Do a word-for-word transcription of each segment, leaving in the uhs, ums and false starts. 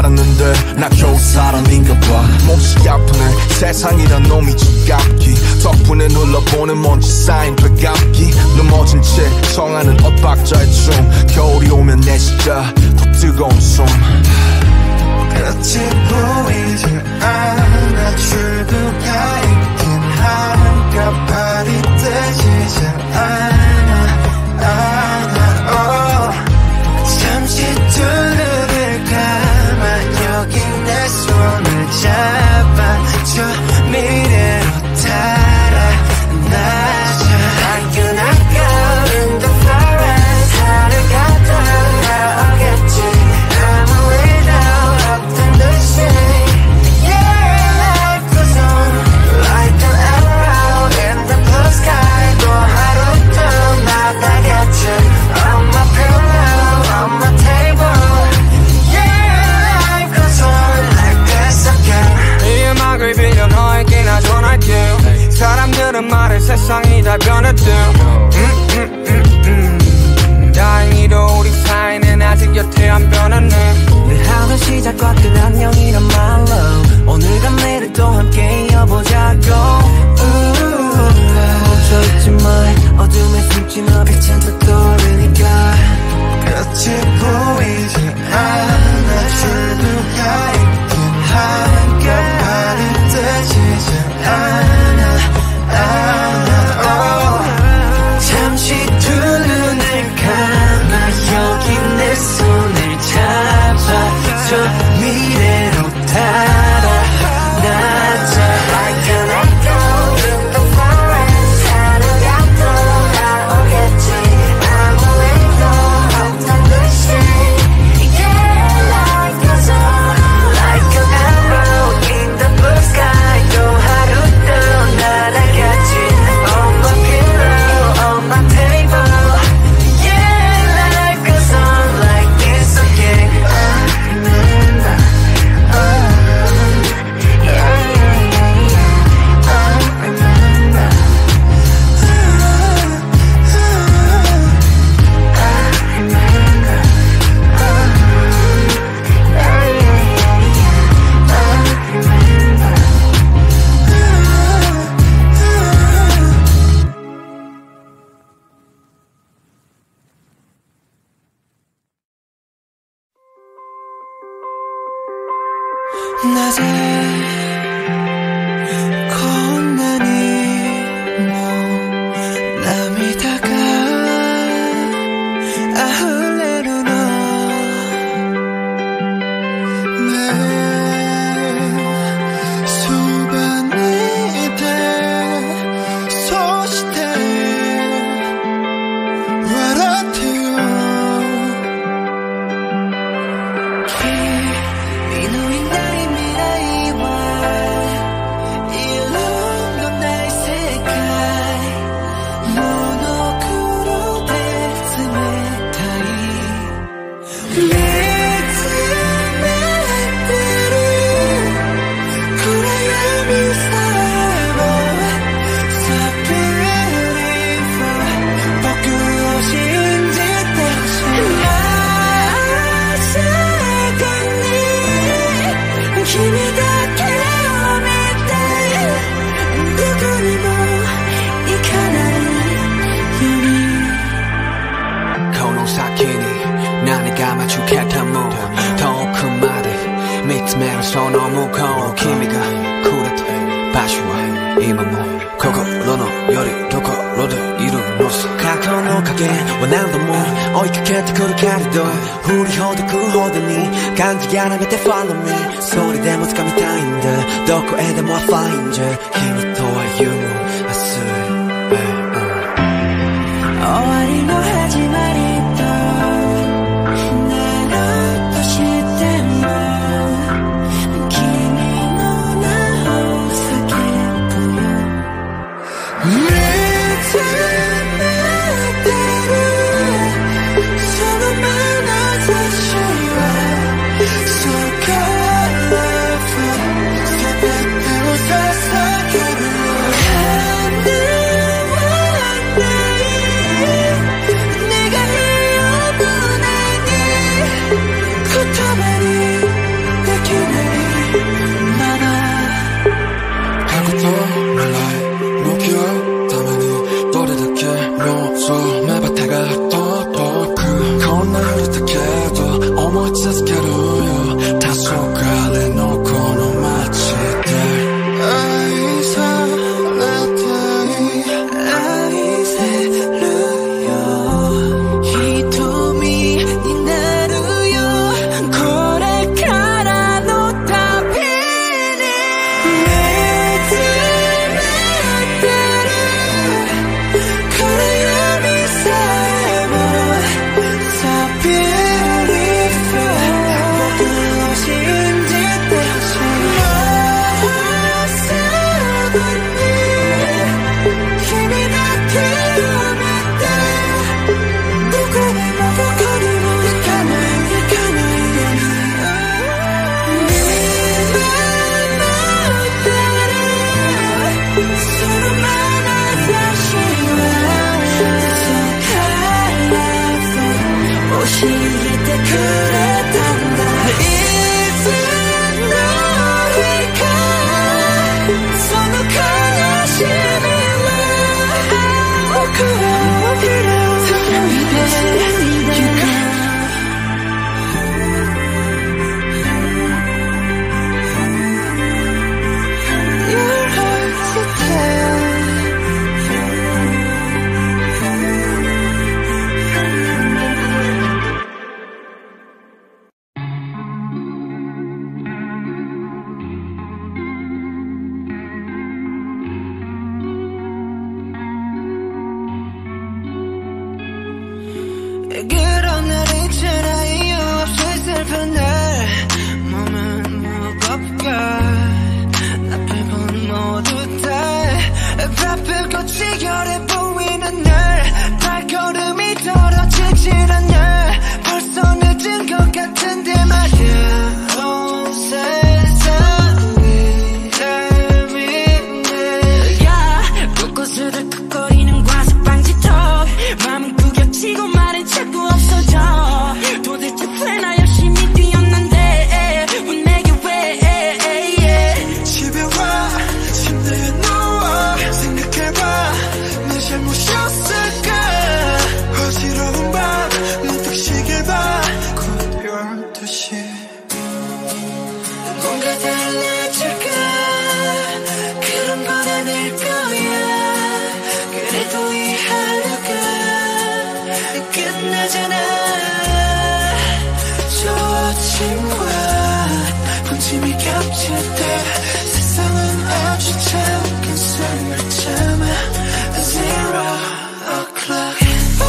알았는데 나 겨우 사람인가 봐. 몹시 아프네 세상이란 놈이 지갑기. 덕분에 눌러보는 먼지 쌓인 되감기. 넘어진 채 성하는 엇박자의 춤. 겨울이 오면 내 진짜 더 뜨거운 숨. 끝이 보이지 않아. 출구가 있긴 한가발이 뜨지 않아. 않아. oh. 잠시 두 눈을 감아 여기 내 손을 잡아줘. 미래로 달아나자. Like you knock out in the forest. 하늘 같아 나오겠지. 아무 일 없던 듯이. Yeah, life goes on like an arrow in the blue sky. 또 하루도 나가겠지. On my pillow, on my table. Yeah, life goes on like this again. 이 음악을 빌려 너에게나 전할게. 사람들은 말해 세상이 다 변했대. 음, 음, 음, 음. 다행히도 우리 사이는 아직 여태 안 변했네. 늘 하던 시작과 끝 안녕이란 말로 오늘과 내일도 함께 이어보자고. 멈춰있지 마. 어둠에 숨진 빛은 또 떠오르니까. 끝이 보이지 않아. 출구가 있긴 한가발이 뜨지 않아. oh. 잠시 두 눈을 감아 여기 내 손을 잡아줘. 미래로 달아나자. Like an echo in the forest. 하늘 같아 나오겠지. 아무 일도 없던 듯이. Yeah, life goes on like an arrow in the blue sky. 또 하루도 날아갔지. On my pillow, on my table. Yeah, life goes on like this again. I remember. Oh, yeah, yeah, yeah, yeah. I remember. I remember. Oh, yeah, yeah, yeah, yeah. I remember. 낮에 곤란히 너 남이 다가 아 흘레로 너 내 수반이 돼 소시대 와라테요. 미노인 나의 미래와 이런 건 나의 세계. 모노크로 데스메 타이. 믿음의 때를 구라야미 살고. So beautiful. 벚꽃인 듯君だけを見てどこにも行かないように。この先に何が待ち受けても遠くまで見つめるその向こう。君がくれた場所は今も心のよりどころでいるのさ。過去の影は何度も追いかけてくるけれど振りほどくほどに感じやらめて follow me。 それでも掴みたいんだどこへでも find you。 君と歩む明日へ、終わりの始まりとなろうとしても君の名を叫ぶよ。見つめてるその眼差しはSo colorful。 全てを捧げる。叶わない願いを胸に言葉に 끝나잖아. 저 친구와 분침이 겹칠 때 세상은 아주 잠깐 숨을 참아. Zero o'clock.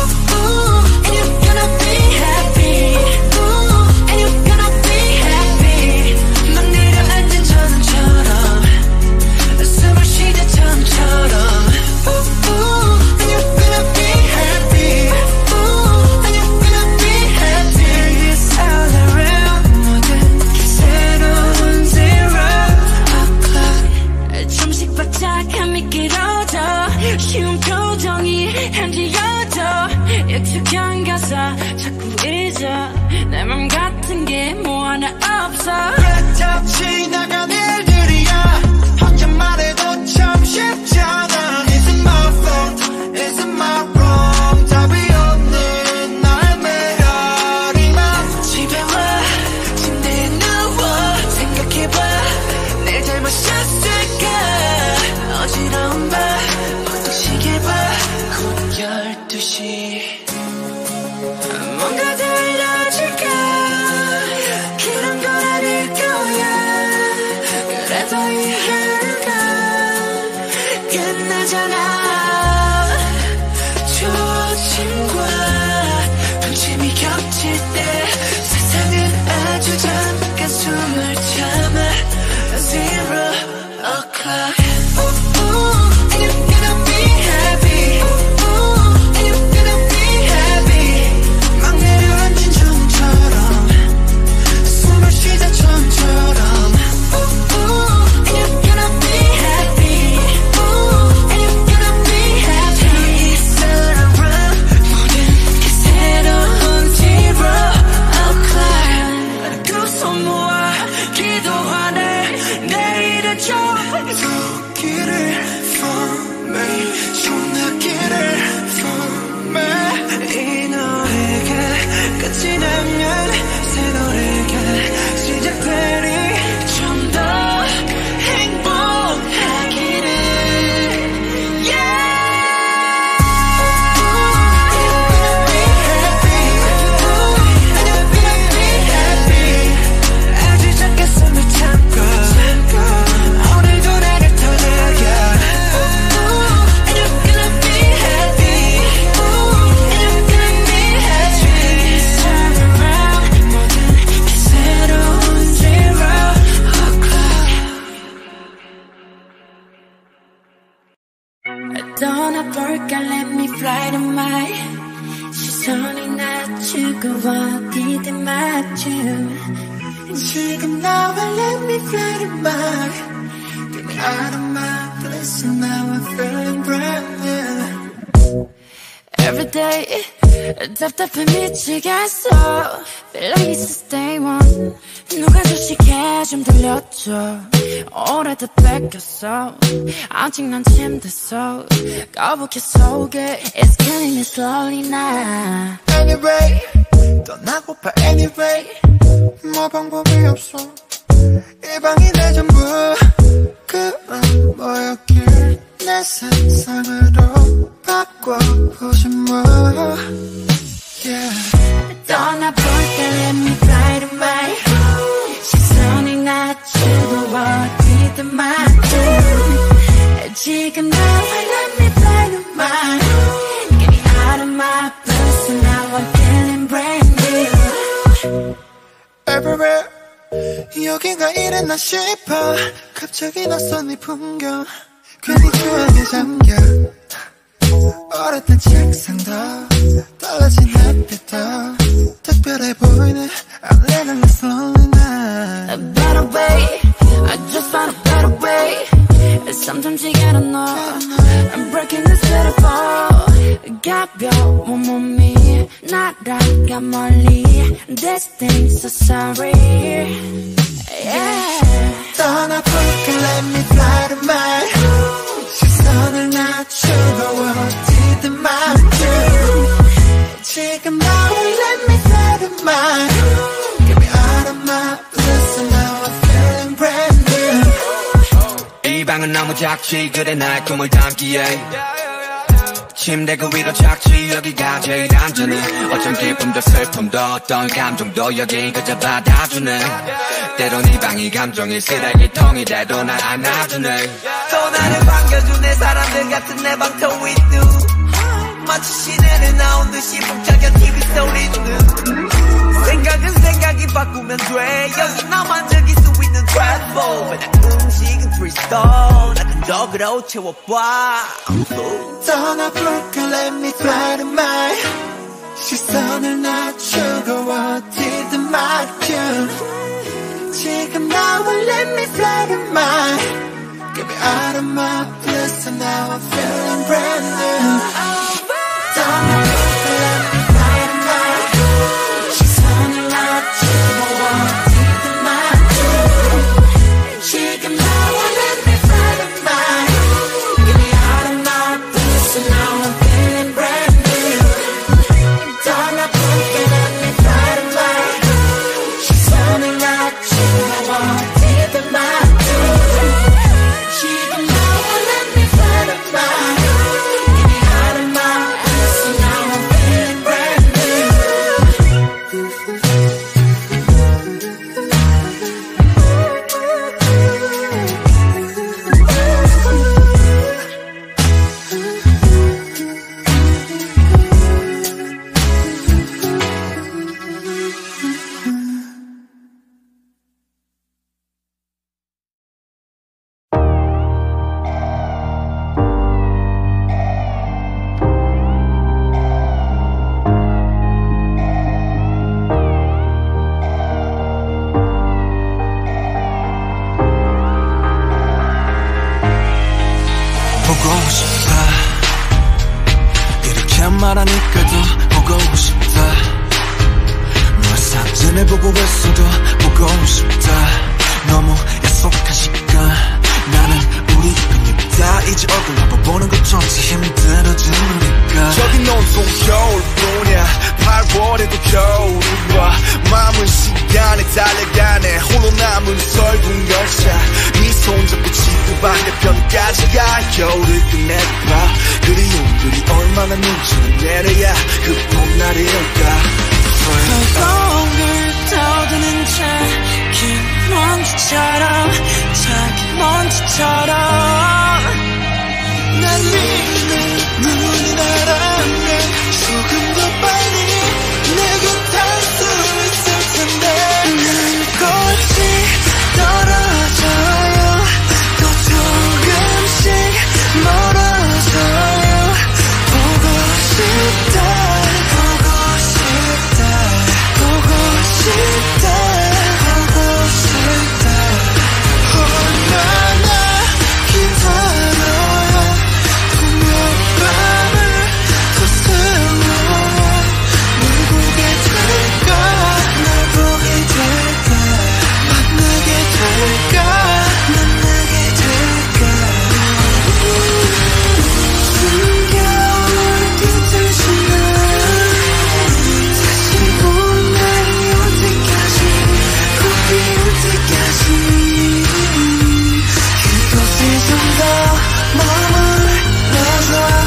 쉬운 표정이 현지여져 익숙한 가사 자꾸 잊어 내 맘 같은 게 뭐 하나 없어. 다 지나간 일들이야. 혼자만 해도 참 쉽잖아. Is it my fault? Is it my wrong? 답이 없는 나의 메아리만. 집에 와 침대에 누워 생각해봐. 내 잘못이었을까. 어지러운 밤 시계 봐 곧 열두 시. 뭔가 달라질까. 그런 건 아닐 거야. 그래도 이 하루가 끝나잖아. 초침과 분침이 겹칠 때 세상은 아주 잠깐 숨을 참아. Zero o'clock. 떠나볼까 let me fly to my. 시선이 낮추고 어디든 맞춤. 지금 나와 let me fly to my. Get me out of my place and now I'm feeling brand new. Every day 답답해 미치겠어. Feel like it's a day one. 누가 주식해 좀 들려줘. 오래도 뺏겼어. 아직 난 침대서 거북해 속에 It's killing me slowly now. Anyway 떠나고파 anyway. 뭐 방법이 없어. 이 방이 내 전부. 그만 뭐였길 내 세상으로 바꿔보지 뭐. Yeah. 떠나볼까 let me fly to my. 시선이 낮추고 어디든 맞춤. 지금 나와 let me fly to my. Get me out of my place and now I'm feeling brand new. Everywhere 여기가 이랬나 싶어. 갑자기 낯선 이 풍경 괜히 추억에 잠겨. 오랬던 책상도 달라진 햇빛도 특별해 보이네. I'm living this lonely night. A better way, I just found a better way. Sometimes you gotta know I'm breaking this beautiful. 가벼운 몸이 날아가 멀리. This thing's so sorry. Yeah. 떠나볼까 let me fly to my. 시선을 낮추고 어디든 맞춤. 지금 나와 let me fly to my. Get me out of my bliss and now I'm feeling brand new. 이 방은 너무 작지 그래 날 꿈을 담기에. 침대 그 위로 착지 여기가 제일 안전해 어쩜 기쁨도 슬픔도 어떤 감정도 여기 그저 받아주네 때론 이 방이 감정이 쓰레기통이 돼도 날 안아주네 또 나를 반겨주네 사람들 같은 내 방터 위도 마치 시내를 나온 듯이 벅차게 티비 소리는 생각은 생각이 바꾸면 돼 여기 나만 즐길 수 있는 트래블 그냥 음식은 프리스타일 나 근적으로 채워봐 떠나볼까 let me fly to my 시선을 낮추고 어디든 맡겨 지금 나와 let me fly to my get me out of my bliss and now I'm feeling brand new 떠나볼까 let me fly to my 시선을 낮추고 어디든 맡겨 지금 나와 let me fly to my get me out of my bliss and now I'm feeling brand new 떠나볼까 let me fly to my 시선을 낮추고 어디든 맡겨 지금 나와 let me fly to my get me out of my bliss and now I'm feeling brand new 보고 싶다 이렇게 말하니까도 보고 싶다 널 사진을 보고 있어도 보고 싶다 너무 약속한 시간 나는 우리 끝입다 이제 얼굴 한번 보는 것조차 힘들어지니까 저긴 온통 겨울뿐이야 팔월에도 겨울이 와 마음은 시간에 달려가네 홀로 남은 설국 열차 네 손잡고 지구 반대편까지 가 겨울을 끝내봐 그리움들이 얼마나 눈치를 내려야 그 봄날이 올까 거울을 떠드는 작은 먼지처럼 작은 먼지처럼 난 믿는 눈이 날아오면 조금 더 빨리 내 곁에 수 있을 텐데 눈꽃이 떨어져요 또 조금씩 멀어져요 보고 싶다 보고 싶다 보고 싶다 보고 싶다 얼마나 기다려야 분명 밤을 거슬러야 널 보게 될까 널 보게 될까 만나게 될까 만나게 될까 숨겨온 듯한 시간 다시 본 날이 올 때까지 꽃이 올 때까지 그곳에 좀 더 머물러서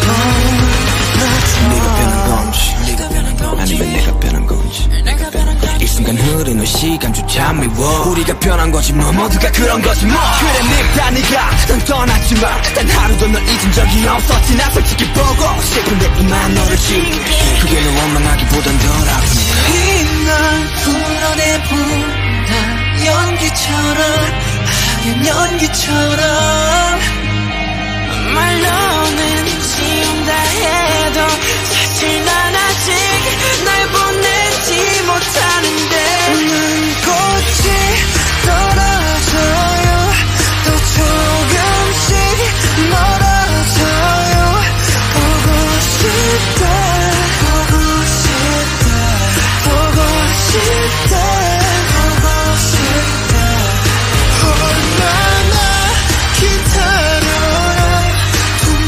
네가 변한 건지 아니면 내가 변한 건지 이 순간 흐르는 시간조차 미워 우리가 변한 거지 뭐 모두가 그런 거지 뭐 그래 네가 네가 난 떠났지만 단 하루도 널 잊은 적이 없었지 나 솔직히 보고 싶은데 이만 너를 지우기 그게 널 원망하기보단 덜 아프니까 이날 풀어내본다 연기처럼 하얀 연기처럼 말로는 지운다 해도 사실 난 아직 날 보내지 못하는데 눈꽃이 떨어져요 또 조금씩 멀어져요 보고 싶다 보고 싶다 보고 싶다 보고 싶다 얼마나 기다려야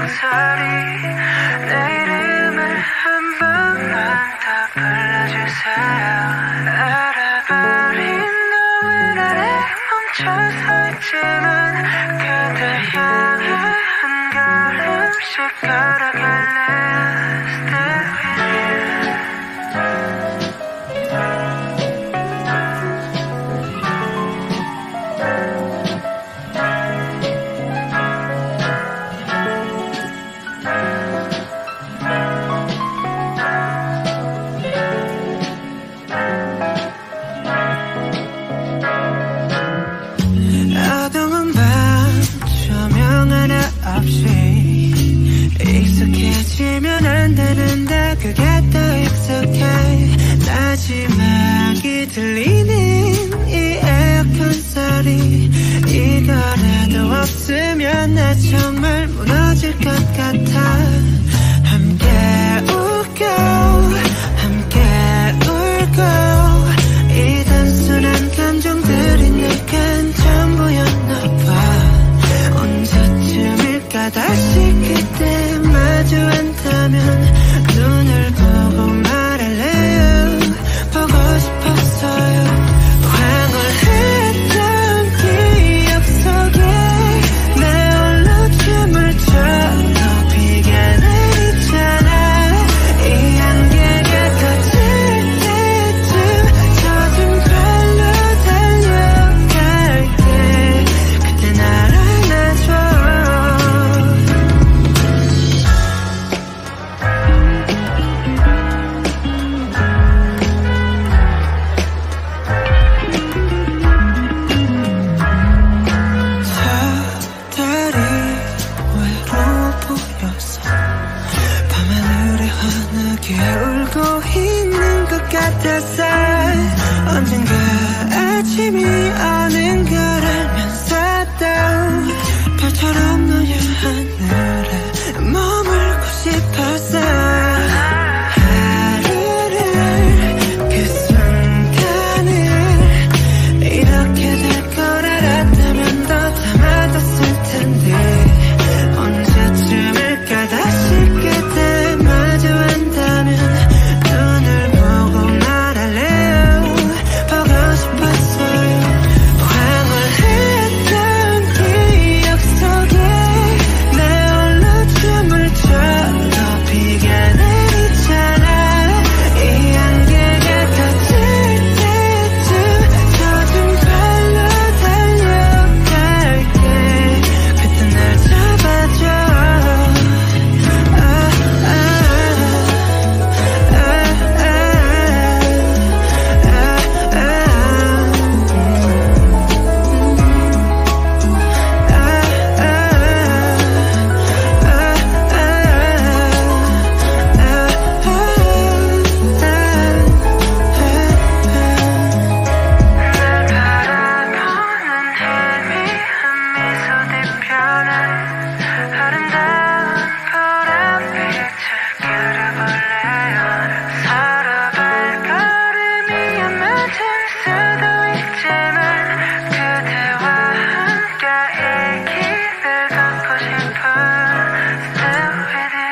소리 내 이름을 한 번만 더 불러주세요 알아버린 너의 아래 멈춰서 있지만 그대 향해 한 걸음씩 걸어갈래 Stay 어두운 밤 조명 하나 없이 익숙해지면 안 되는데 그게 더 익숙해 마지막이 들리는 이 에어컨 소리 이거라도 없으면 나 정말 무너질 것 같아 함께 웃고 함께 울고 이 단순한 감정들이 내겐 전부였나봐 언제쯤일까 다시 그때 마주한다면 눈을 보고 말할래요 보고 싶었어요 황홀했던 기억 속에 내 홀로 춤을 춰 비가 내리잖아 이 안개가 커질 때쯤 젖은 발로 달려갈게 그때 날 안아줘 다들이 외로워 보여서 밤하늘에 환하게 울고 있는 것 같았어 언젠가 아침이 오는 걸 알면서도 별처럼 너의 하늘에 머물고 싶었어 하루를 그 순간을 이렇게 될 걸 알았다면 더 담아뒀을 텐데 언제쯤일까 다시 그때 마주한다면 눈을 보고 말할래요 보고 싶었어요 황홀했던 기억 속에 내 홀로 춤을 춰 비가 내리잖아 이 안개가 커질 때쯤 젖은 발로 달려갈게 그때 날 잡아줘 아, 아, 아, 아, 아, 아, 서로 발걸음이 안 맞을 수도 있지만 그대와 함께 이 길을 걷고 싶어 Stay with you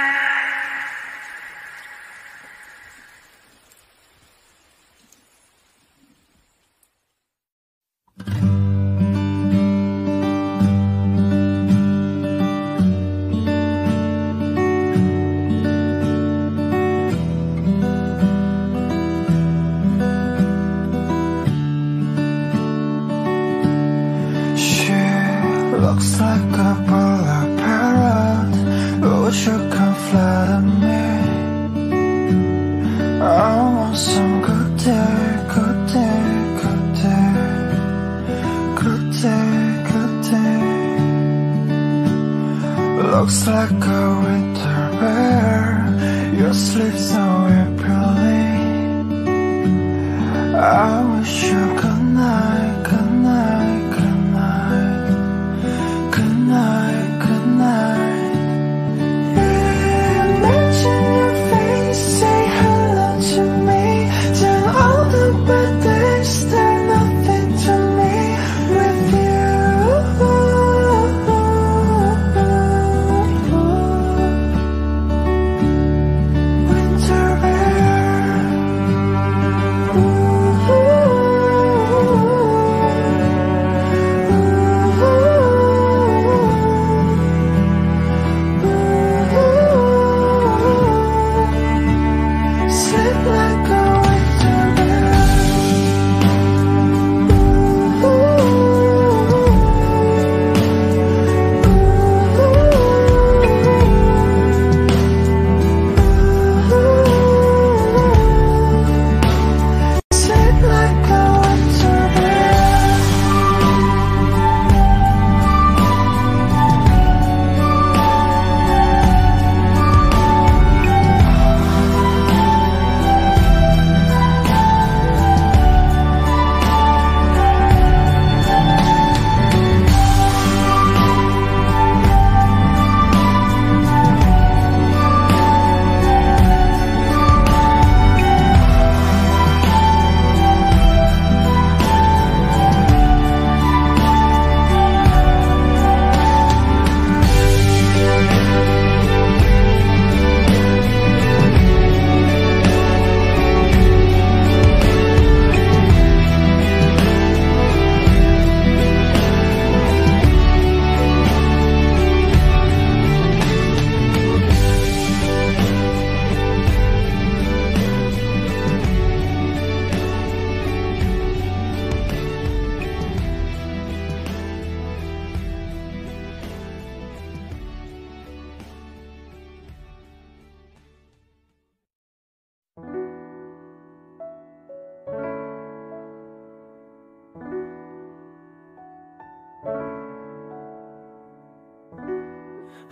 She looks like a black parrot Would you come flatter me I want some good day, good day, good day Good day, good day Looks like a winter bear Your sleep so appealing I wish you good night, good night, good night Good night, good night Imagine your face, say hello to me Tell all the bad days, they're nothing to me With you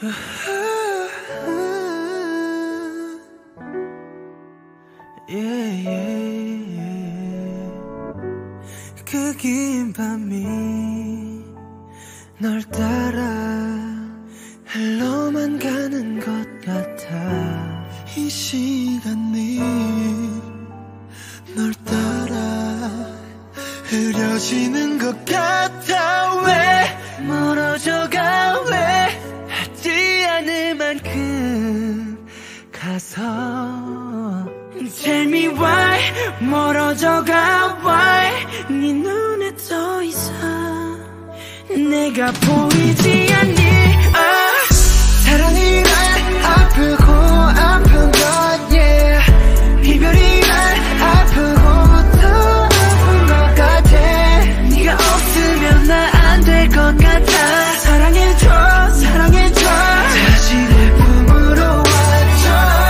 yeah, yeah, yeah. 그 긴 밤이 널 따라 흘러만 가는 것 같아. 이 시간이 널 따라 흐려지는 것 같아. 왜 멀어져가 왜 하지 않을 만큼 가서 Tell me why 멀어져가 why 네 눈에 더 이상 내가 보이지 않니. 아, 사랑이란 아프고 아픈 것 yeah. 이별이란 아프고 더 아픈 것 같아. 네가 없으면 나 안 될 것 같아. 사랑해줘 사랑해줘 다시 내 품으로 와줘.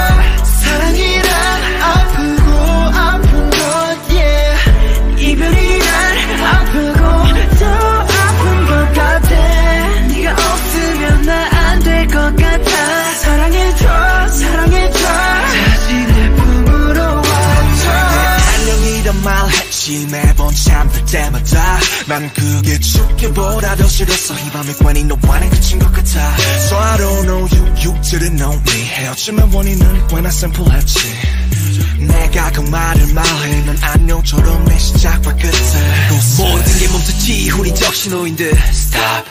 사랑이란 아프고 아픈 것 yeah. 이별이란 아프고 더 아픈 것 같아. 네가 없으면 나 안 될 것 같아. 사랑해줘 사랑해줘 다시 내 품으로 와줘. 안녕이란 말 했지 매번 잠들 때마다. 난 그게 죽기보다 더 싫었어. 이 밤에 괜히 너와 난 그친 것 같아. So I don't know you, you didn't know me. 헤어짐의 원인은 꽤나 심플했지. 내가 그 말을 말해 넌 안녕처럼 내 시작과 끝에 모든 게 멈췄지 우린 적신호인데 Stop.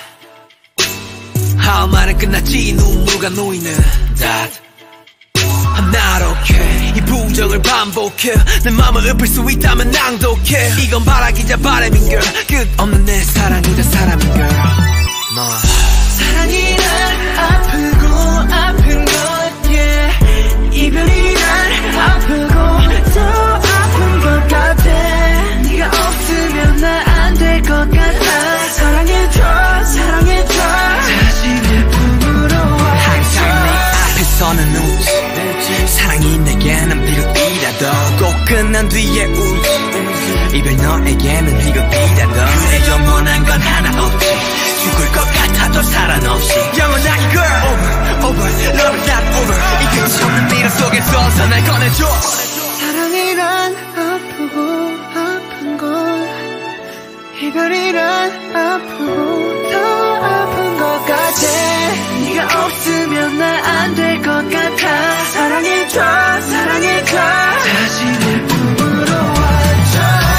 할 말은 끝났지 눈물과 놓이는 That I'm not okay. 이 부정을 반복해. 내 맘을 읊을 수 있다면 낭독해. 이건 바라기자 바람인 girl. 끝없는 내 사랑이자 사람인 girl. 너 사랑이란 아프고 아픈 것 yeah. 이별이란 아프고 더 아픈 것 같아. 네가 없으면 나 안 될 것 같아. 사랑해줘 사랑해줘 다시 내 품으로 와. 항상 내 앞에서는 웃지. 사랑이 내게는 비극이라도 꼭 끝난 뒤에 울지. 이별 너에게는 비극이라도 그래 영원한 건 하나 없지. 죽을 것 같아도 사랑 없이 영원하게 girl. Over, over, love is not over. 이 끝이 없는 미련 속에서 날 꺼내줘. 사랑이란 아프고 아픈 것 이별이란 아프고 더 아픈 것 같아. 네가 없으면 나 안 될 것 같아. 사랑해줘 사랑해줘 다시 내 품으로 와줘.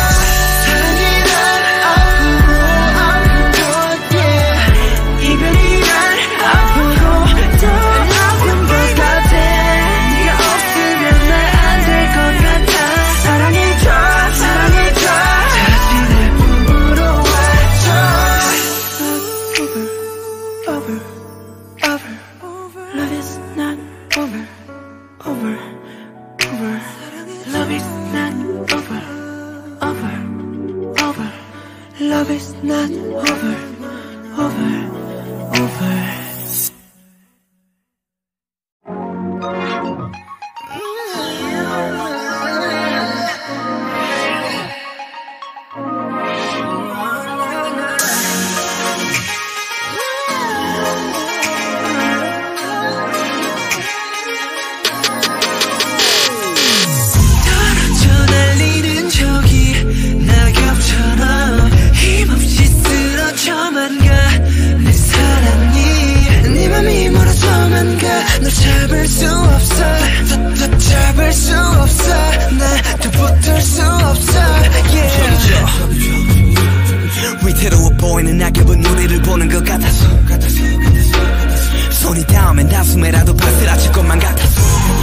사랑이란 아프고 아픈 것 yeah. 이별이란 아프고 더 아픈 것 같아. 네가 없으면 나 안 될 것 같아. 사랑해줘 사랑해줘 다시 내 품으로 와줘. Over, over, over. Love is not over, over, over. Love is not over, over, over. Love is not over, over, over. 떨어져 날리는 저기 낙엽처럼 힘없이 쓰러져만 가. 내 사랑이 네 맘이 멀어져만 가. 널 잡을 수 없어 더, 더 잡을 수 없어. 나도 붙을 수 없어 yeah. 위태로워 보이는 낙엽은 우리를 보는 것 같아서 손이 닿으면 다숨에라도 바스라칠 것만 같았어.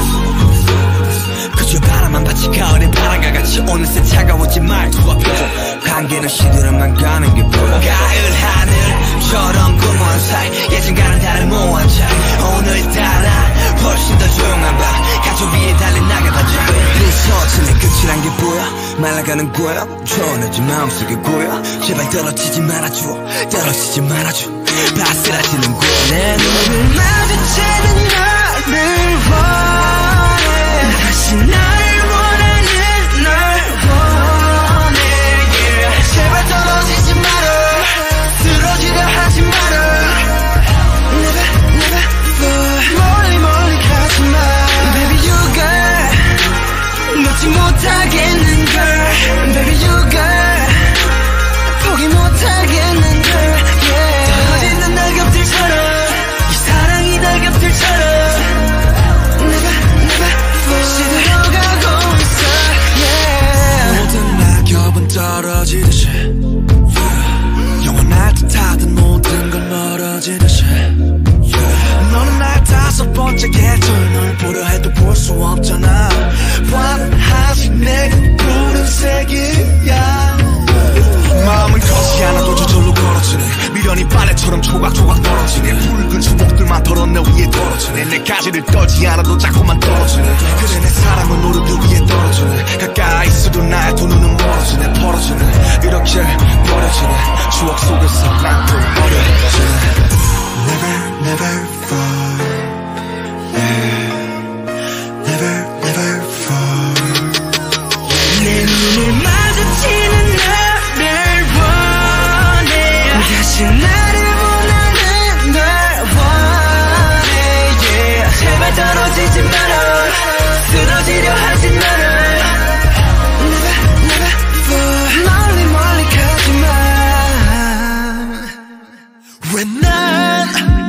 그저 바람만 받치 가을의 바람과 같이 어느새 차가워지 말투와 표정. 관계는 시들어만 가는 게 보여. 가을 하늘처럼 구멍 사이 예전과는 다른 모한 차이. 오늘따라 훨씬 더 조용한 밤 가족 위에 달린 낙엽아져. 부서지는 끝이란 게 보여. 말라가는 거야 전해진 마음속에 고여. 제발 떨어지지 말아줘 떨어지지 말아줘. 바스라지는 거야. 내 눈을 마주치는 나를 원해. 다시 날 원하는 널 원해 yeah. 제발 떨어지지 마라 쓰러지려 하지 마라. Never, never 널 보려 해도 볼 수 없잖아. 환하지 내가 푸른색이야. 마음은 커지 않아도 저절로 걸어지네. 미련이 빨래처럼 조각조각 떨어지네. 붉은 수복들만 덜어 내 위에 떨어지네. 내 가지를 떨지 않아도 자꾸만 떨어지네. 그래 내 사랑은 오르드 위에 떨어지네. 가까이 있어도 나의 두 눈은 멀어지네. 벌어지네. 이렇게 버려지네. 추억 속에서 난 또 어려지네. Never never fall, yeah. Never never fall. 내 눈을 마주치는 너를 원해. 다시 나를 원하는 널 원해, yeah. 제발 떨어지지 마라. 쓰러지려 하지 마라. Never never fall. 멀리 멀리 가지마. 왜 난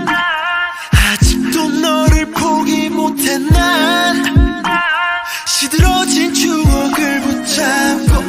아직도 너를 포기 못해. 난 시들어진 추억을 붙잡고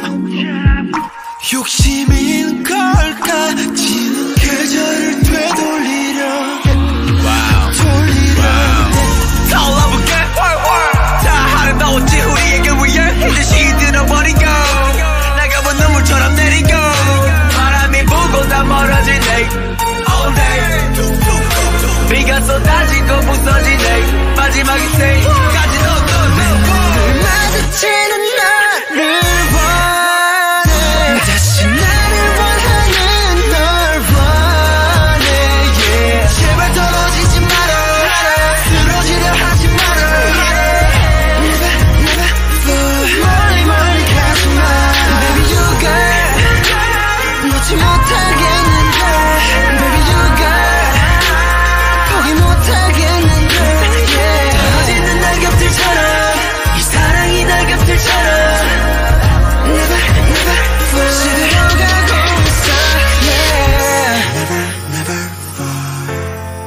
욕심인 걸까. 지는 계절을 되돌리려 wow. 돌리려 wow. 타올라볼게 다 하나다웠지 우리에게 위해 이제 시들어버리고 나가본 눈물처럼 내리고 바람이 불고 다 멀어지네. All day 비가 쏟아지고 부서지네. 마지막 인생까지 너도 마주치는 나를 원해. 다시 나를 원하는 널 원해, yeah. 제발 떨어지지 마라. 쓰러지려 하지 마라. Never never fall. 멀리 멀리 가지마. Baby you got 놓지 못하겠는데. Baby you got 포기 못하겠는데, yeah. 떨어지는 낙엽들처럼 이 사랑이 낙엽들처럼 Never never fall. 시들어가고 있어, yeah. Never never fall.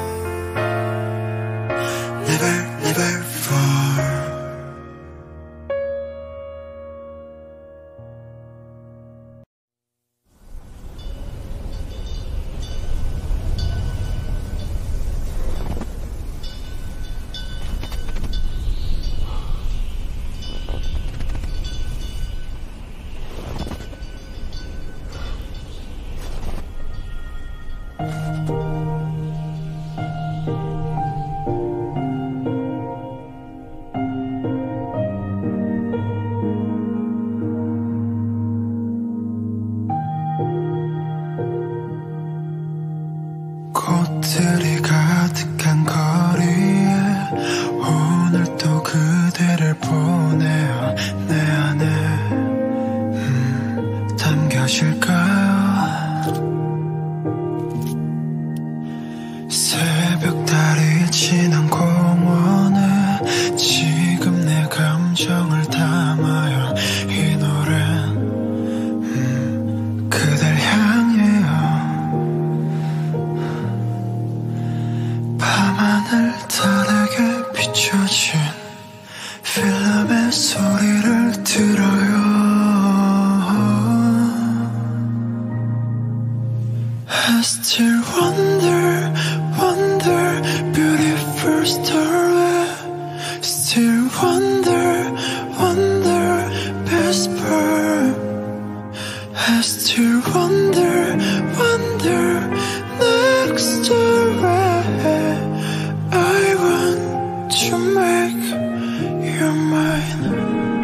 Never never fall. 꽃들이 가득한 거리에 오늘도 그대를 보내요. 내 안에 음, 담겨질까요? 새벽달이 지난 공원에 지금 내 감정을 담아요. 이 노래는 음, 그댈 향해요. 밤하늘달에게 비춰진 필름의 소리를 들어요. I still wonder, wonder, beautiful story. Still wonder, wonder, best part. I still wonder, wonder, next story. I want to make you mine.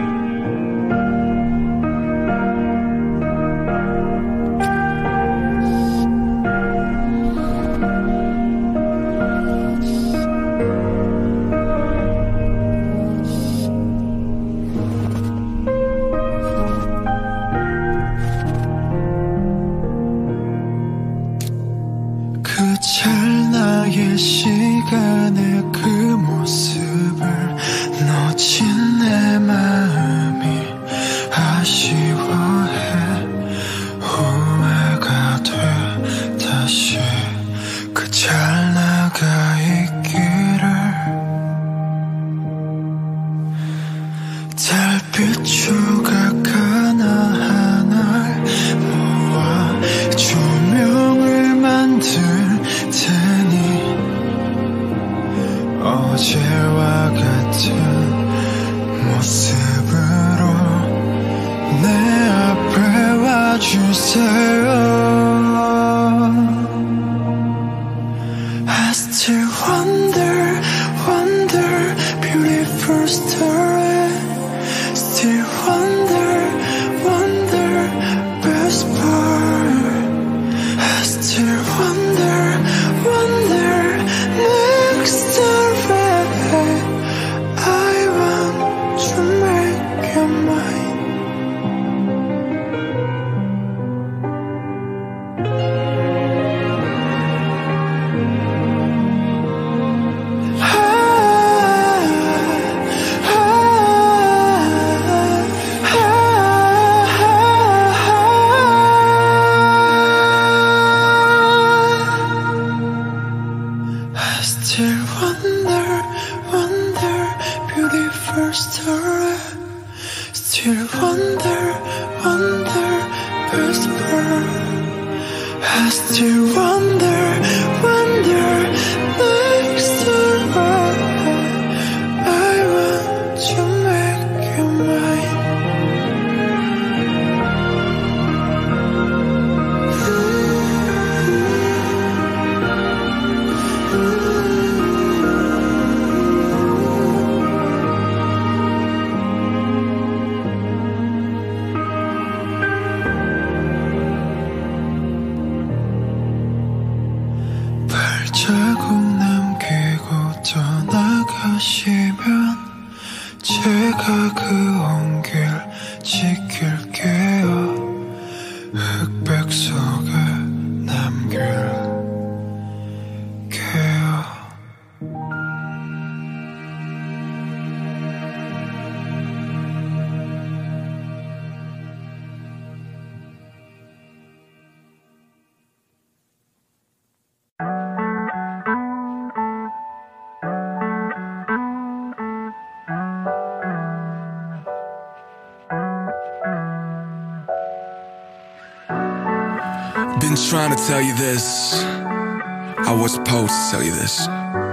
그 찰나의 시간에 그 모습을 놓친 내 마음이 아쉬워해. 후회가 돼 다시 그 찰나가 있기를. 달빛 조각 하나하나를 모아 조명을 만들 테니 어제와 주세요. I still wonder, wonder, beautiful story. Still wonder, wonder, best part. I still wonder, wonder, next story. I want to make you mine. Still wonder, wonder, beautiful story. Still wonder, wonder, best part. I still wonder, wonder, next story. I want to make you mine. 발자국 남기고 떠나가시면 제가 그 온 길 지킬게요. 흑백 속에 남길게요. Been trying to tell you this. I was supposed to tell you this.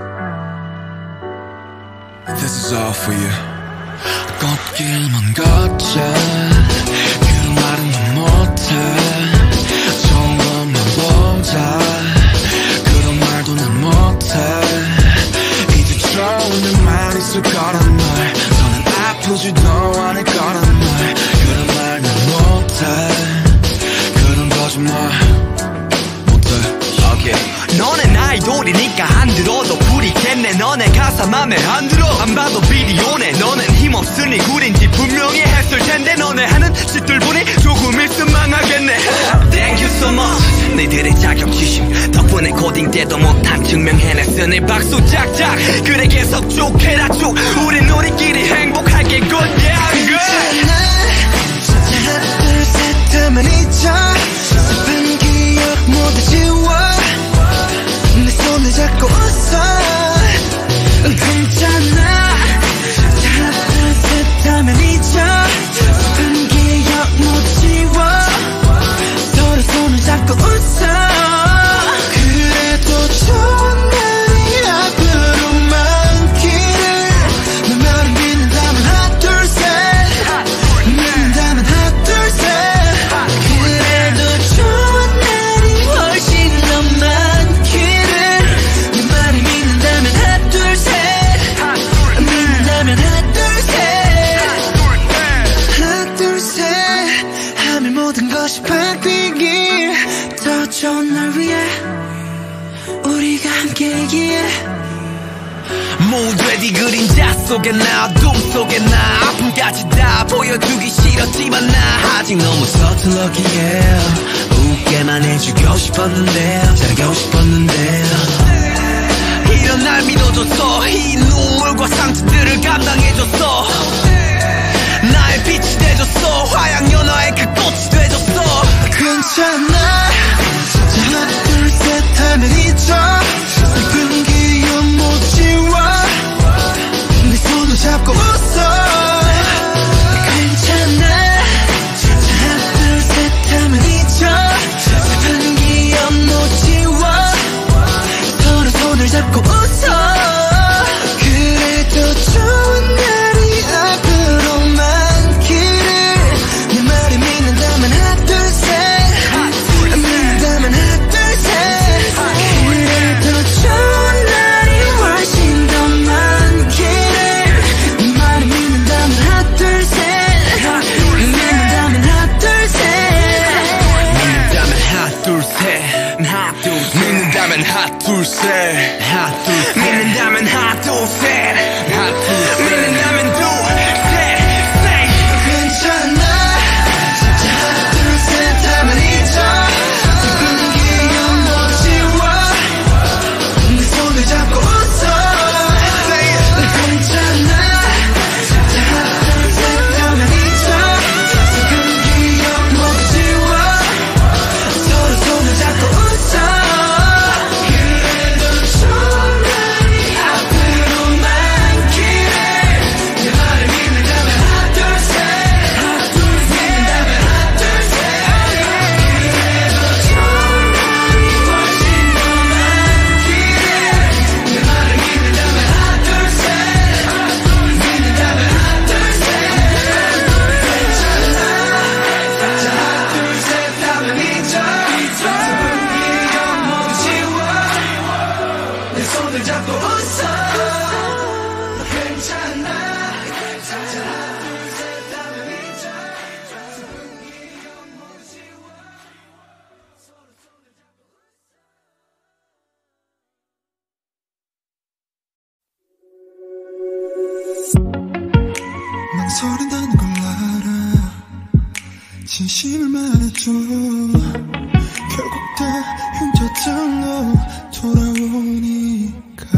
This is all for you. 꽃길만 걷자 그 말은 난 못해. 좋은 것만 보자 그런 말도 난 못해. 이제 좋은 말 있을 거란 말 더는 아프지도 않을 거란 말 그런 말 난 못해. 거짓말 못해. Okay. 너네 아이돌이니까 안 들어도 부리겠네. 너네 가사 맘에 안 들어. 안 봐도 비디오네. 너넨 힘없으니 구린지 분명히 했을 텐데 너네 하는 짓들 보니 조금 있으면 망하겠네. Thank you so much. 너희들의 자격지심 덕분에 고딩 때도 못한 증명해냈으니 박수 짝짝. 그래 계속 쭉 해라 쭉. 우린 우리끼리 행복하게 good yeah good. 하나 둘 셋 하면 잊어. 슬픈 기억 모두 지워. 내 손을 잡고 웃어. 괜찮아. 하나 둘 셋 하면 잊어. 슬픈 기억 모두 지워. 서로 손을 잡고 웃어. 그래도 좋은 날이 앞으로 많기를. 내 말을 믿는다면 하나 둘 셋. 믿는다면 하나 둘 셋. 바뀌길 더 좋은 날 위해 우리가 함께이기에. 모두의 그림자 속에 나 어둠 속에 나 아픔까지 다 보여주기 싫었지만 나 아직 너무 서툴렀기에 웃게만 해주고 싶었는데 잘하고 싶었는데 이런 날 믿어줬어. 이 눈물과 상처들을 감당해줬어. 나의 빛이 돼줬어. 화양연화의 그 꽃이 돼줬어. 괜찮아. 하나 둘 셋 하면 잊어. 슬픈 기억 못 지워. 내 손을 잡고 웃어. 괜찮아. 하나 둘 셋 하면 잊어. 슬픈 기억 못 지워. 서로 손을 잡고 웃어. 그래도 좋은 날이 앞으로 많기를. 내 말을 믿는다면 하나 둘 셋. 둘 셋 하나 둘 셋 믿는다면 하나 둘 셋 하나 둘 셋 믿는다면 둘 셋 셋 괜찮아 진짜 하나 둘 셋 하면 잊어 분위기가 멋지워 내 손을 잡고 웃어 괜찮아 진짜 하나 둘 셋 하면 잊어 분위기가 멋지워 서로 손을 잡고 웃어 망설인다는 걸 알아 진심을 말해줘 결국 다 흉터들로 돌아오니까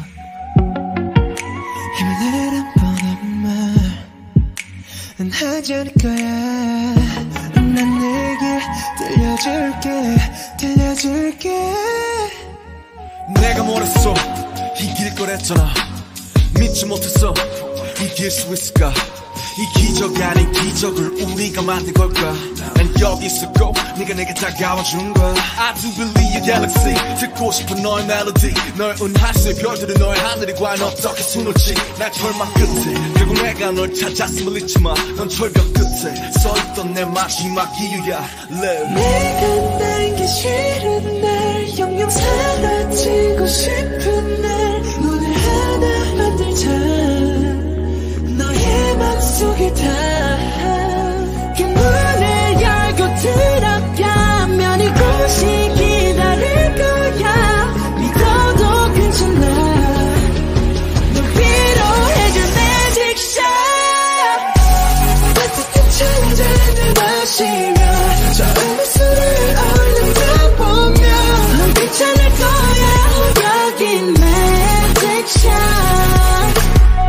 힘내란 뻔한 말은 하지 않을 거야 난 내게 들려줄게 들려줄게 내가 뭐랬어 이길 거랬잖아 믿지 못했어 이길 수 있을까 이 기적 아닌 기적을 우리가 만든 걸까 난 여기 있었고 네가 내게 다가와준 거야 I do believe your galaxy 듣고 싶은 너의 멜로디 널 은하수의 별들은 너의 하늘이 과연 어떻게 수놓지 날 절망 끝에 결국 내가 널 찾았음을 잊지마 넌 철벽 끝에 서있던 내 마지막 이유야 Live 내가 날기 싫은 날 영영 사라지고 싶은 날 문을 하나 만들자 너의 맘속에 다 그 문을 열고 들어가면 이곳이 기다릴 거야 믿어도 괜찮아 널 위로해줄 magic shot 따뜻한 찬잔을 마시며 저음의 술을 얼른 가보며 넌 괜찮을 거야 여기 magic shot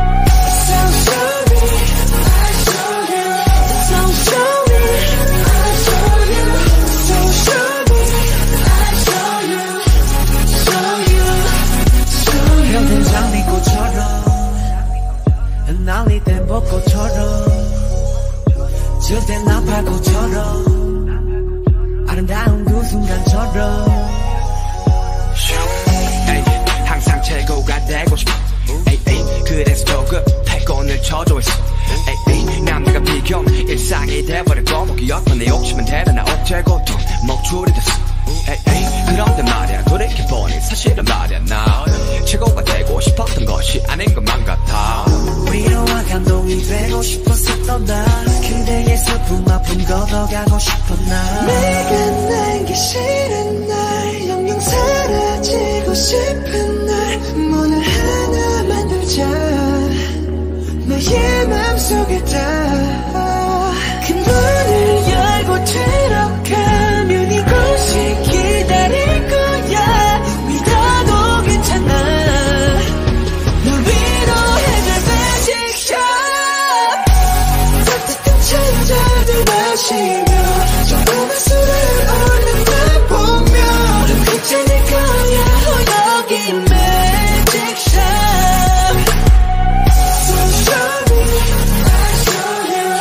날리던 벚꽃처럼 질땐 나팔꽃처럼 아름다운 그 순간처럼 에이, 항상 최고가 되고 싶어 에이, 에이, 그래서 조급해 꼰을 쳐줘 있어 에이, 에이, 남들과 비교는 일상이 돼버리고 목이었던 내 욕심은 대단한 억제 고통 목줄이 됐어 에이, 에이, 그런데 말이야 돌이켜보니 사실은 말이야 나 최고가 되고 싶었던 것이 아닌 것만 같아 위로와 감동이 되고 싶었었던 나 그대의 슬픔 아픔 걷어가고 싶어 나 내가 날기 싫은 날 영영 사라지고 싶은 날 문을 하나 만들자 너의 맘속에 다 큰 문을 열고 들어가면 이곳이 기다릴 거야 믿어도 괜찮아 널 위로해줄 magic shot 따뜻한 찬잔을 마시며 저음의 술을 얼른 가보며 넌 괜찮을 거야 여기 magic shot So show me, I show you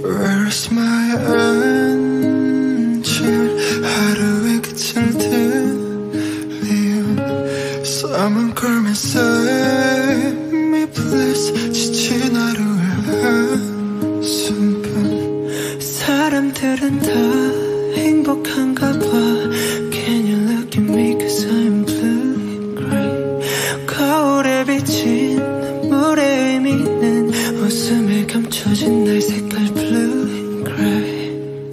Where's my angel 하루의 끝을 들리운 Someone call me save me please 지친 하루의 한숨뿐 사람들은 다 행복한가 봐 Can you look at me cause I'm blue and gray 거울에 비친 눈물의 의미는 웃음에 감춰진 날 색깔 blue and gray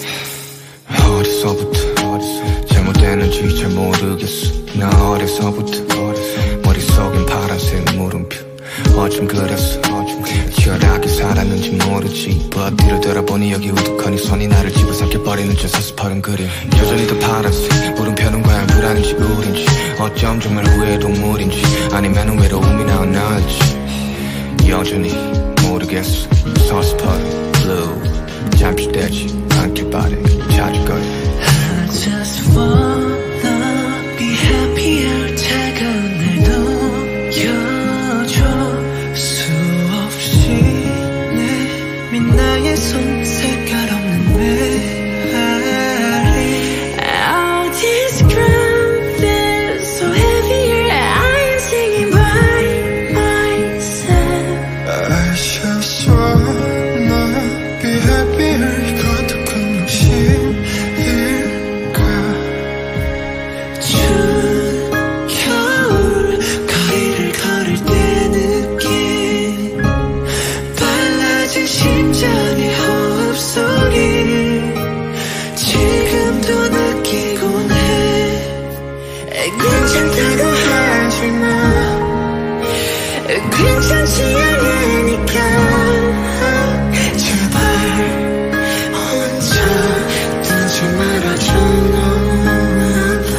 어디서부터 잘못됐는지 잘 모르겠어 나 어려서부터 머릿속엔 파란색 물음표 어쩜 그랬어 치열하게 살았는지 모르지 But 뒤를 돌아보니 여기 우두커니 손이 나를 집어삼켜버리는 저 서스퍼른 그림 여전히 더 파란색 물음표는 과연 불안인지 우린지 어쩜 정말 후회의 동물인지 아니면 외로움이 나올지 여전히 모르겠어 서스퍼른 blue 잠시되지 않길 바래 찾을 거야 I just wanna be happier 차가운 날 녹여줘 수없이 내민 나의 손 색깔 없는 메아리 All this ground feels so heavier I'm singing by myself I just wanna be happier 이것도 꿈속일까 추운 겨울 거리를 걸을 때 느낀 빨라진 심장의 호흡 소리 지금도 느끼곤 해 괜찮다고 하지마 괜찮지 않으니까 제발 혼자 두지 말아줘 너무 아파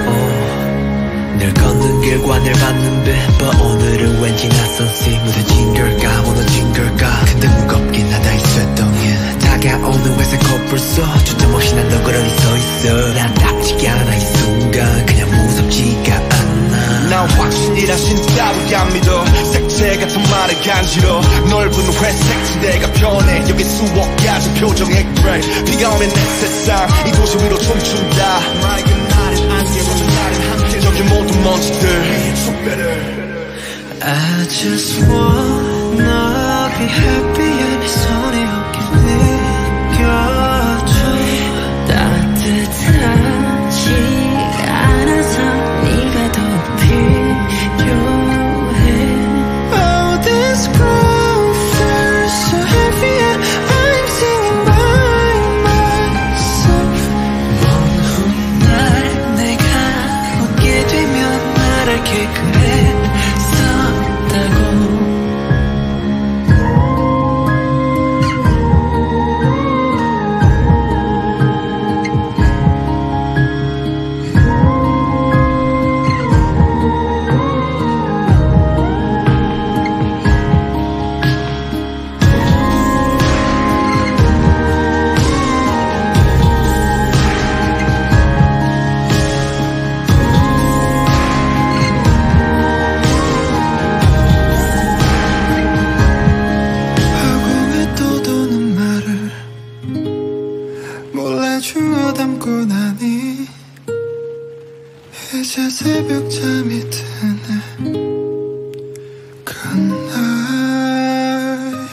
늘 걷는 길과 늘 맞는 배 But 오늘은 왠지 낯선 씨 무뎌진 걸까 무너진 걸까 근데 무겁긴 하다 이 쇠덩이 다가오는 회색 코뿔 쏘 주점 없이 난 덩그러니 서있어 난 닥치지 않아 이 순간 그냥 무섭지가 않아 난 확신이라신 따위 안 믿어 색채 같은 말을 간지러 넓은 회색 지대가 변해 여기 수억 가지 표정의 그래 비가 오면 내 세상 이 도시 위로 춤춘다 맑은 날엔 안개 젖은 날엔 함께 저기 모든 먼지들 I just wanna be happy 내 손에 어깨 느껴줘 따뜻하지 않아서 네가 더 필요해 Oh this groove feels so heavy I'm singing by myself 먼 훗날 내가 웃게 되면 말할게 그래 주워 담고 나니 이제 새벽 잠이 드네 Good night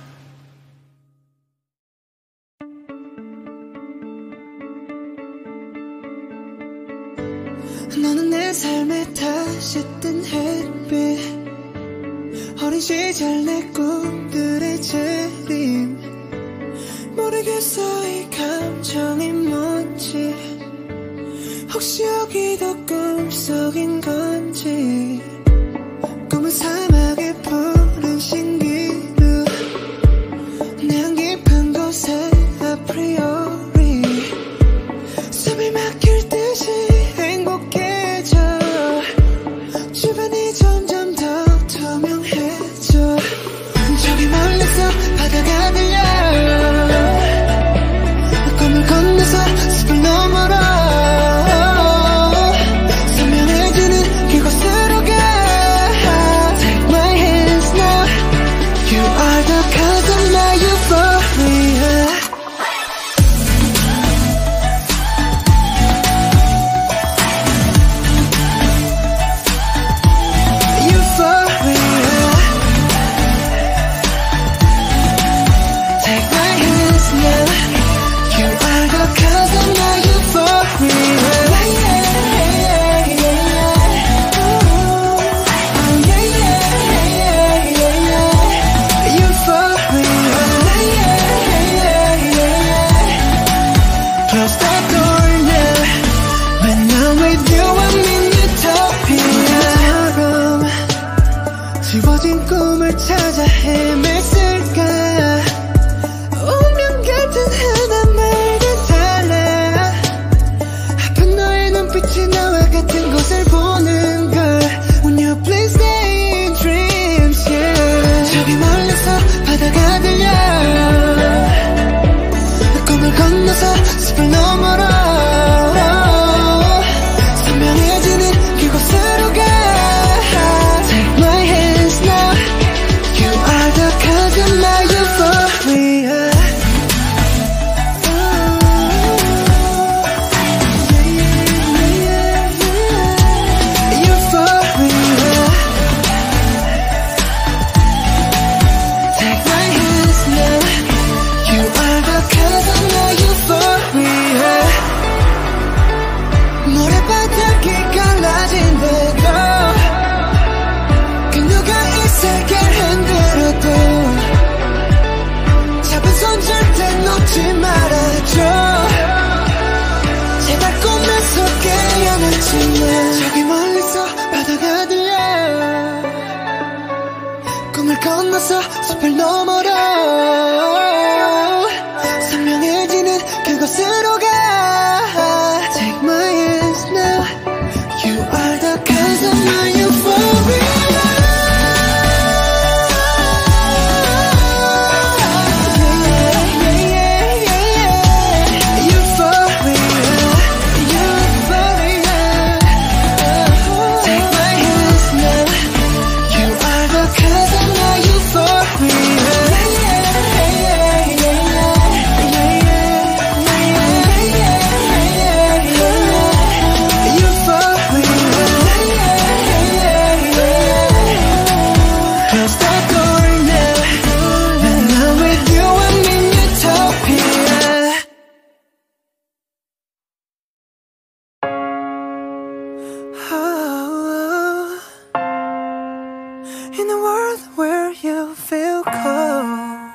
너는 내 삶에 다시 뜬 햇빛 어린 시절 내 꿈들의 재림 모르겠어 이 감정이 뭔지 혹시 여기도 꿈속인 건지 꿈은 사막의 푸른 신기루 내 깊은 곳에 아프리오리 숨이 막힐 듯이 행복해져 주변이 점점 더 투명해져 저기 멀리서 바다가 들려 꿈을 건너서 숲을 너머로 선명해지는 그곳으로 가 Take my hands now 넘어서 숲을 너머로 선명해지는 그곳으로 가. Take my hands now. You are the cause of my euphoria. In a world where you feel cold,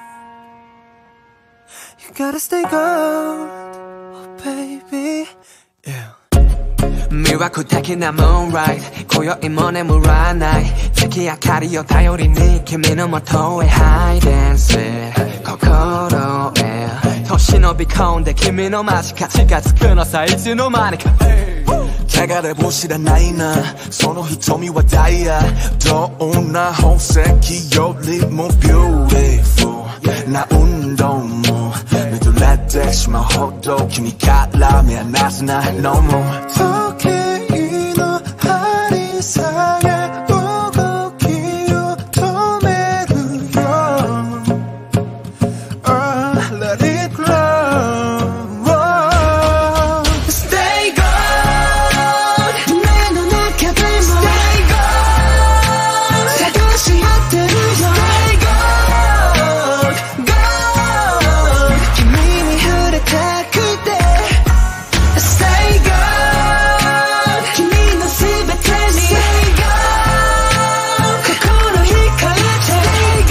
you gotta stay gold, oh baby. Yeah. 미와 쿠타키 나 moonrise 고요인 모네 무라나이 특히 아카리오 다요리니 kimiの元へ hide and seek 코코로에 토시노비 콘데 kimiのマジか近づくのさいつの間にか汚れ星だないなその瞳はダイヤどんな宝石よりも beautiful な運動も見とれてしまうほど君から目離すな no more 時計の針さえ動きを止めるよ Oh, let it glow. Stay gold. 내 눈앞에 뱀 Stay gold. 사도시 앞에 Stay gold. Gold. 김이 흐르다 그대 Stay gold. 김이 너 집에 태니 Stay gold. 코코로 히카야테 Stay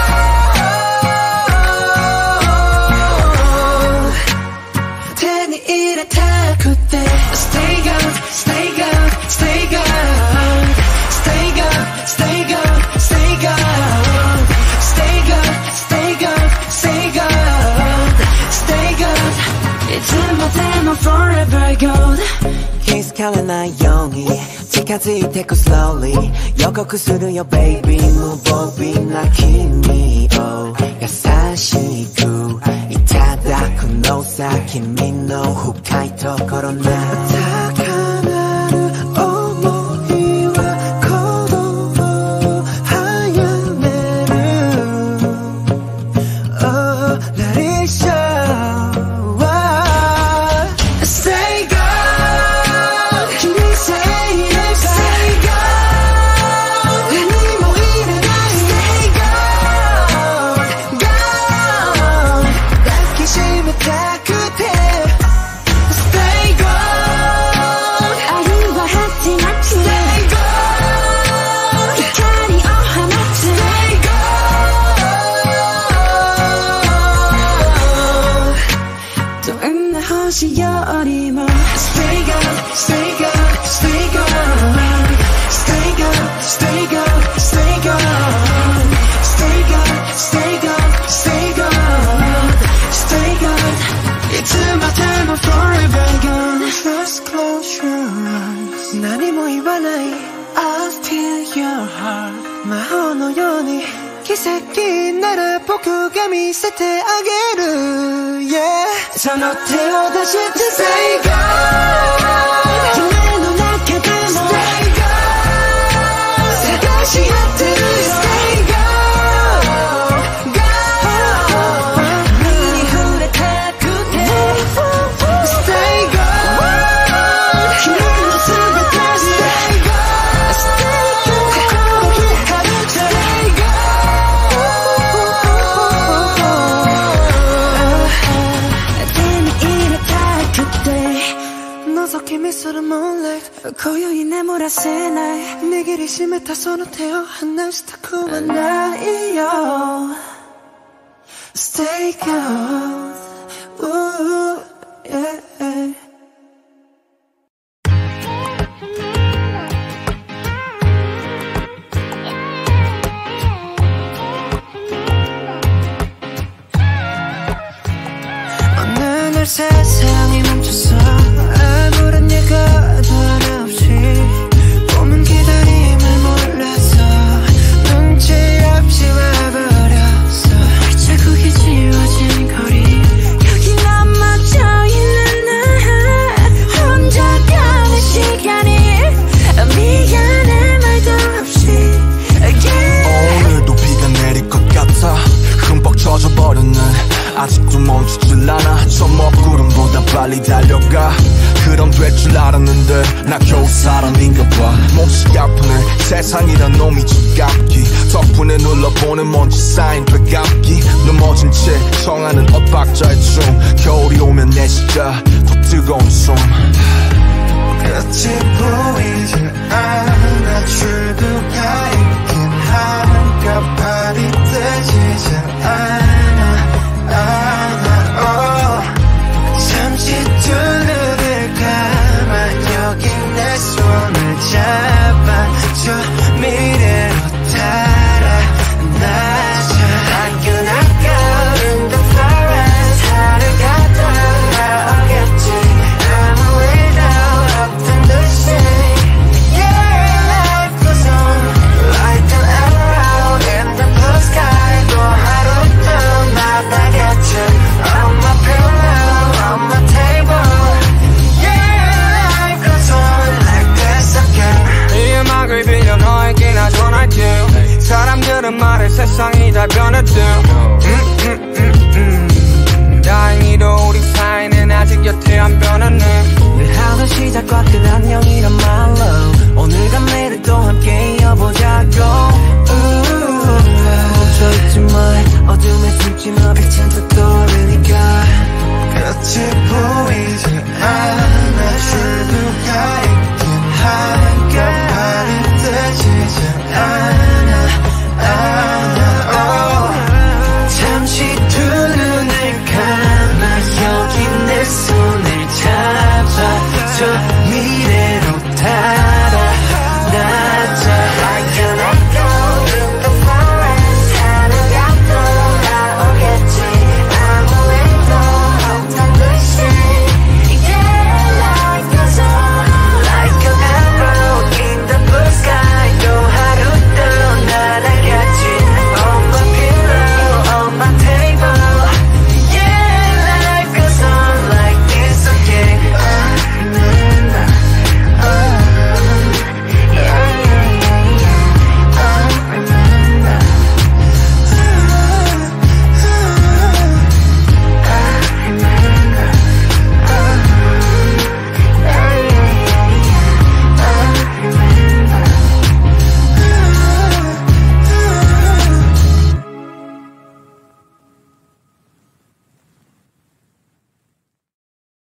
gold. 태니 이랬다 그때 Stay gold, stay gold, stay gold. Stay gold, stay gold, stay gold. Stay gold, stay gold, stay gold. Stay gold. It's in my time, I'm forever gold. He's calling my 영이近づいてく slowly 予告するよ baby Move over な君を優しくいただくのさ君の深いところな高鳴る想いは鼓動を早める Oh, let it show. Stay gold.君さえいれば Stay gold. 何もいらない Stay gold. Gold. 抱きしめたくて Stay gold. 愛は始まって Stay gold. 光を放つ Stay gold. どんな星よりも Stay gold, stay gold, stay gold. Stay gold, stay gold, stay gold. Stay gold, stay gold, stay gold. Stay gold. It's my time, I'm forever gone. Just close your eyes. 何も言わない I'll steal your heart. 魔法のように奇跡なら僕が見せてあげる Yeah. その手を出して Stay gold. 夢の中でも Stay gold. 探し合ってる Stay gold. Gold. 海に触れたくて Stay gold. 君のすべて Stay gold. Stay gold. 心光る Stay gold. 手に入れたくて覗き見する moonlight 今宵眠らせない握りしめたその手を離したくはないよ Stay gold. Ooh, yeah. 제발 세상이 멈췄어 아무런 예고도 하나 없이 봄은 기다림을 몰라서 눈치 없이 와버렸어 자국이 지워진 거리 여기 넘어져 있는 나 혼자 가는 시간이 미안해 말도 없이 yeah. 오늘도 비가 내릴 것 같아 흠뻑 젖어버렸네 아직도 멈추질 않아 저 먹구름보다 빨리 달려가 그럼 될 줄 알았는데 나 겨우 사람인가 봐 몹시 아프네 세상이란 놈이 지갑기 덕분에 눌러보는 먼지 쌓인 배갑기 넘어진 채 청하는 엇박자의 춤 겨울이 오면 내 시자 더 뜨거운 숨 끝이 보이질 않아 출구가 있긴 한가 발이 뜨지 잘 않아